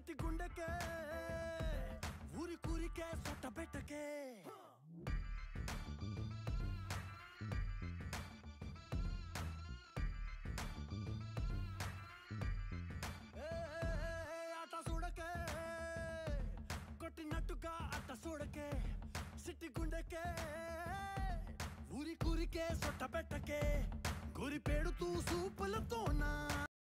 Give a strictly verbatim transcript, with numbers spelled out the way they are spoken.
సిట్టి గుండెకే ఊరి కూరికే సొట్ట పెట్టకే ఆట చూడకే కొట్టినట్టుగా అట్ట చూడకే సిట్టి గుండెకే ఊరి కూరికే సొట్ట పెట్టకే గురి పెడుతూ సూపులతోనా